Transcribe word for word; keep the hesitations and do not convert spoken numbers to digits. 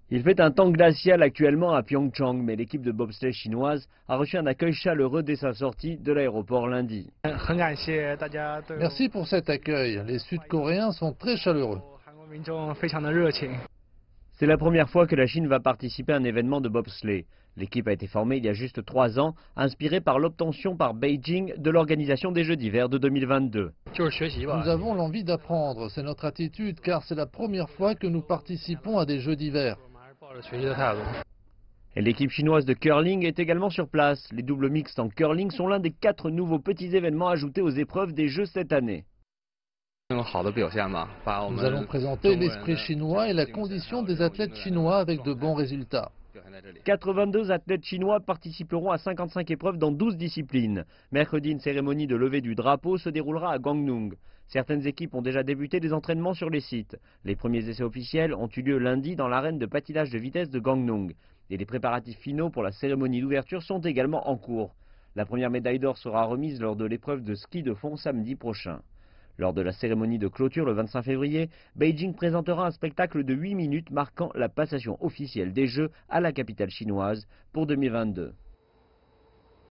Il fait un temps glacial actuellement à Pyeongchang, mais l'équipe de bobsleigh chinoise a reçu un accueil chaleureux dès sa sortie de l'aéroport lundi. Merci pour cet accueil. Les Sud-Coréens sont très chaleureux. C'est la première fois que la Chine va participer à un événement de bobsleigh. L'équipe a été formée il y a juste trois ans, inspirée par l'obtention par Beijing de l'organisation des Jeux d'hiver de deux mille vingt-deux. Nous avons l'envie d'apprendre, c'est notre attitude, car c'est la première fois que nous participons à des Jeux d'hiver. Et l'équipe chinoise de curling est également sur place. Les doubles mixtes en curling sont l'un des quatre nouveaux petits événements ajoutés aux épreuves des Jeux cette année. Nous allons présenter l'esprit chinois et la condition des athlètes chinois avec de bons résultats. quatre-vingt-deux athlètes chinois participeront à cinquante-cinq épreuves dans douze disciplines. Mercredi, une cérémonie de levée du drapeau se déroulera à Gangneung. Certaines équipes ont déjà débuté des entraînements sur les sites. Les premiers essais officiels ont eu lieu lundi dans l'arène de patinage de vitesse de Gangneung. Et les préparatifs finaux pour la cérémonie d'ouverture sont également en cours. La première médaille d'or sera remise lors de l'épreuve de ski de fond samedi prochain. Lors de la cérémonie de clôture le vingt-cinq février, Beijing présentera un spectacle de huit minutes marquant la passation officielle des Jeux à la capitale chinoise pour deux mille vingt-deux.